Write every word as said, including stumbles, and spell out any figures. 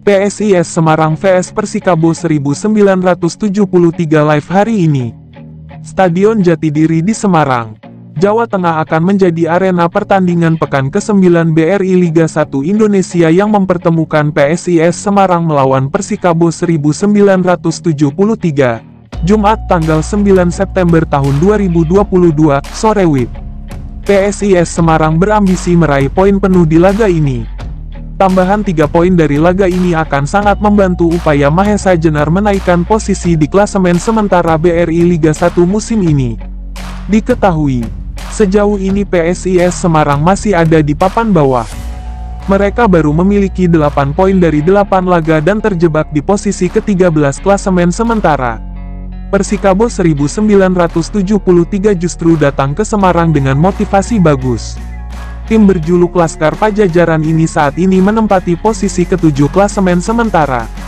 P S I S Semarang vs Persikabo seribu sembilan ratus tujuh puluh tiga live hari ini. Stadion Jatidiri di Semarang, Jawa Tengah akan menjadi arena pertandingan pekan kesembilan B R I Liga satu Indonesia yang mempertemukan P S I S Semarang melawan Persikabo seribu sembilan ratus tujuh puluh tiga, Jumat tanggal sembilan September tahun dua ribu dua puluh dua, sore W I B. P S I S Semarang berambisi meraih poin penuh di laga ini. Tambahan tiga poin dari laga ini akan sangat membantu upaya Mahesa Jenar menaikkan posisi di klasemen sementara B R I Liga satu musim ini. Diketahui, sejauh ini P S I S Semarang masih ada di papan bawah. Mereka baru memiliki delapan poin dari delapan laga dan terjebak di posisi ke tiga belas klasemen sementara. Persikabo seribu sembilan ratus tujuh puluh tiga justru datang ke Semarang dengan motivasi bagus. Tim berjuluk Laskar Pajajaran ini saat ini menempati posisi ketujuh klasemen sementara.